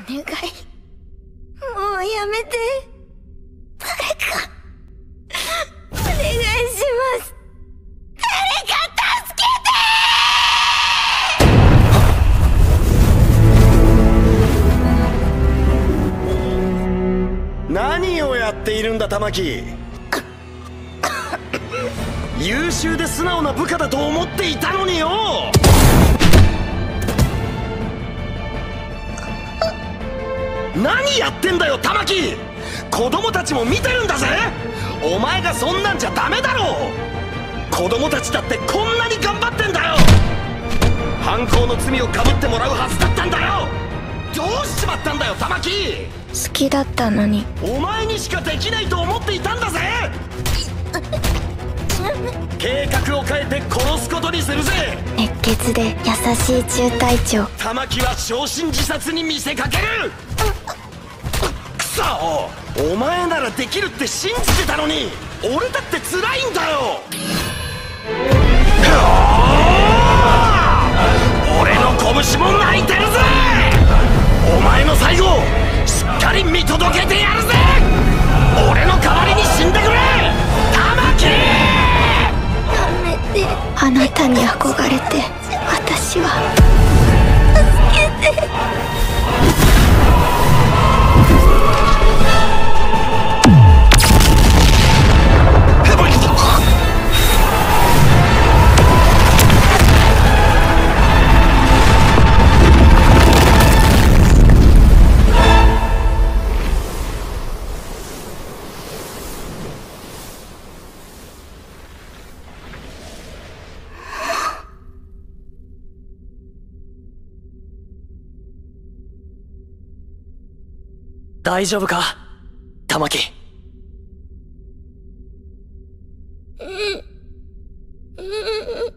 願い、もうやめて。誰かお願いします。誰か助けて。何をやっているんだ玉木。優秀で素直な部下だと思っていたのによ。何やってんだよ玉木。子供たちも見てるんだぜ。お前がそんなんじゃダメだろう。子供たちだってこんなに頑張ってんだよ。犯行の罪をかぶってもらうはずだったんだよ。どうしちまったんだよ玉木。 好きだったのに。 お前にしかできないと思っていたんだぜ。計画を変えて殺すことにするぜ。 熱血で優しい中隊長。 玉木は焼身自殺に見せかける。くそ、お前ならできるって信じてたのに。俺だって辛いんだよ。俺の拳も泣いてるぜ。お前の最後しっかり見届けてやるぜ。俺の代わりに死んでくれ玉木。 あなたに憧れて私は。助けて。 大丈夫か玉木。 うん。